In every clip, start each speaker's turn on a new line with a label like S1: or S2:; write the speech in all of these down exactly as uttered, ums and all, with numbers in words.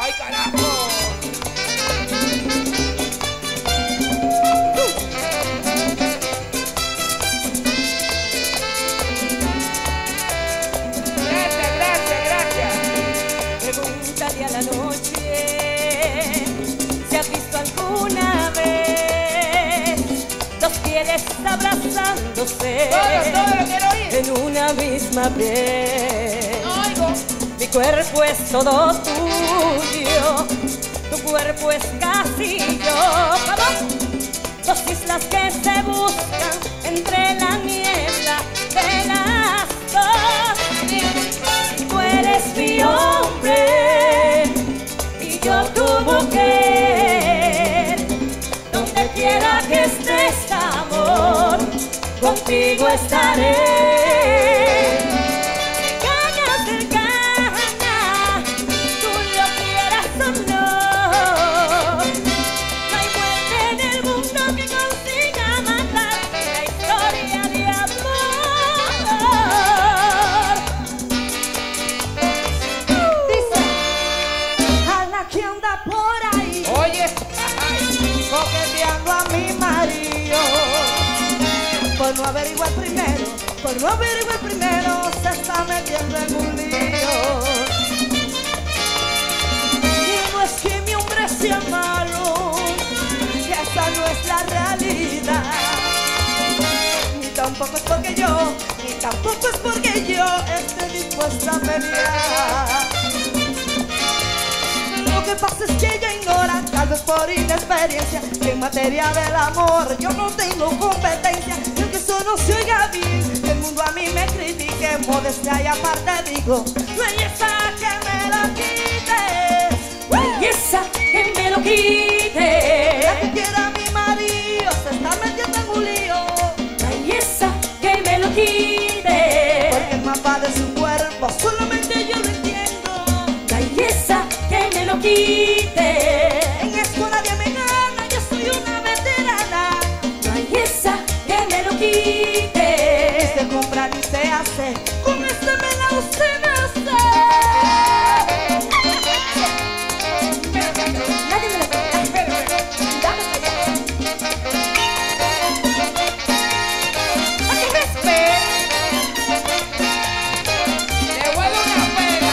S1: ¡Ay, carajo! Gracias, gracias, gracias.
S2: Pregúntale a la noche si has visto alguna vez dos pieles abrazándose.
S1: Todo, todo lo quiero oír.
S2: En una misma piel.
S1: No oigo.
S2: Mi cuerpo es todo tuyo, tu cuerpo es casi yo. ¿Cómo? Dos islas que se buscan entre la niebla de las dos. Tú eres mi hombre y yo tu mujer. Donde quiera que estés, amor, contigo estaré.
S3: Coqueteando a mi marido, por no averiguar primero, por no averiguar primero, se está metiendo en un lío. Y no es que mi hombre sea malo, que esa no es la realidad. Ni tampoco es porque yo, ni tampoco es porque yo esté dispuesta a pelear. Lo que pasa es que ella ignora, tal vez por inexperiencia, que en materia del amor yo no tengo competencia. Y aunque eso no se oiga bien, que el mundo a mí me critique, modestia y aparte digo, belleza que me lo quite,
S2: belleza que me lo quite.
S3: La que quiera a mi marido se está metiendo en un lío,
S2: belleza que me lo quite.
S3: Porque el mapa de su cuerpo solamente yo lo entiendo,
S2: belleza que me lo quite.
S3: En esto nadie me gana, yo soy una veterana.
S2: Belleza que me lo quite.
S3: Y se compra ni se hace, con este melao se nace.
S2: Nadie me lo quita. Dame
S1: ¡Ay, respeto! ¡Le vuelvo una pega!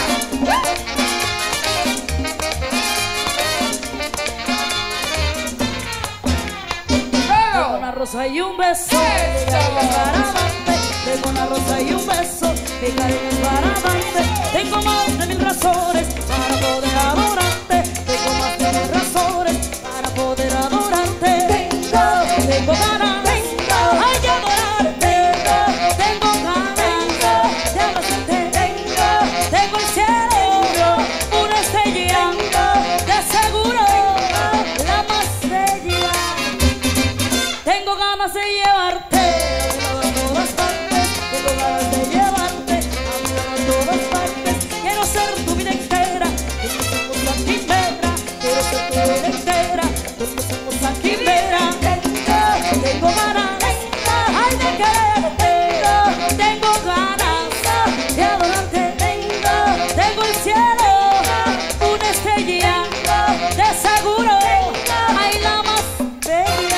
S2: Tengo una rosa y un beso, mi cariño es para amarte. Tengo una rosa y un beso, mi cariño es para amarte. Tengo más de mil razones para poder adorarte. Tengo más de mil razones para poder adorarte. Tengo, tengo ganas, tengo, ay, de adorarte. Tengo, tengo ganas de abrazarte. Tengo, tengo el cielo, una estrella, de seguro la más bella. Tengo ganas de llevarte a todas partes, tengo ganas de llevarte a mi lado a todas partes. Quiero ser tu vida entera, empezamos la quimera. Quiero ser tu vida entera, empezamos la quimera. Tengo, tengo ganas, ay, de quererte. Tengo, tengo ganas de adorarte. Tengo, tengo el cielo, una estrella, de seguro, ay, la más bella.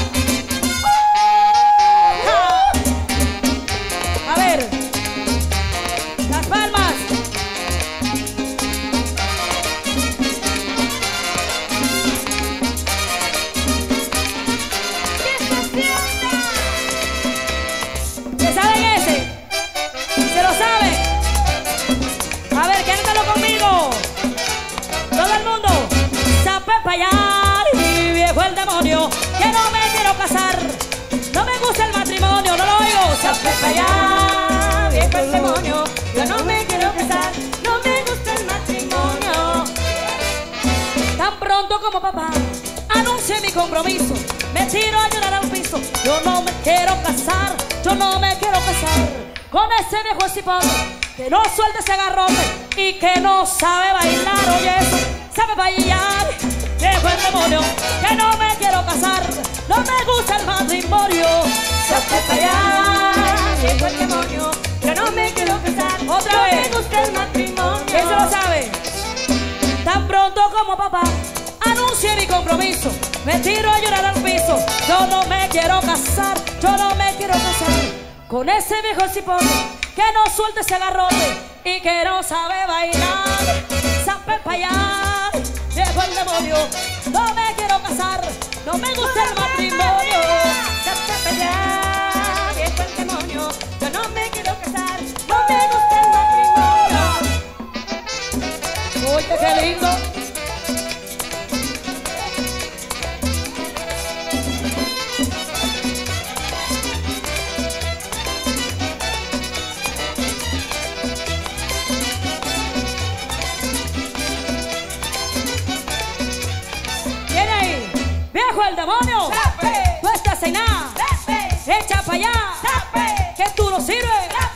S2: A ver, las palmas. ¿Se saben ese? ¿Se lo saben? A ver, cántalo conmigo. Todo el mundo. Sape pa' allá, y viejo el demonio, que no me quiero casar. No me gusta el matrimonio, no lo oigo. Sape pa' allá, viejo el demonio, yo no me quiero casar. No me gusta el matrimonio. Tan pronto como papá anuncie mi compromiso, me tiro a llorar al piso. Yo no me quiero casar, yo no me quiero casar con ese viejo cipón que no suelta ese agarrote y que no sabe bailar. Oye, eso, sabe bailar, viejo el demonio, que no me quiero casar. No me gusta el matrimonio. Sabe bailar, viejo el demonio, que no me quiero casar. Otra vez. No me gusta el matrimonio. ¿Quién se lo sabe? Tan pronto como papá anuncié mi compromiso, me tiro a llorar al piso. Yo no me quiero casar, yo no me quiero casar con ese viejo cipón que no suelta ese garrote y que no sabe bailar. Zape pa' allá, viejo el demonio. No me quiero casar, no me gusta el matrimonio. Zape pa' allá, viejo el demonio. Yo no me quiero casar, no me gusta el matrimonio. Oye, qué lindo. Viejo el demonio,
S1: ¡Sape!
S2: tú estás en nada,
S1: ¡Sape!
S2: echa pa' allá,
S1: ¡Sape!
S2: que tú no sirves.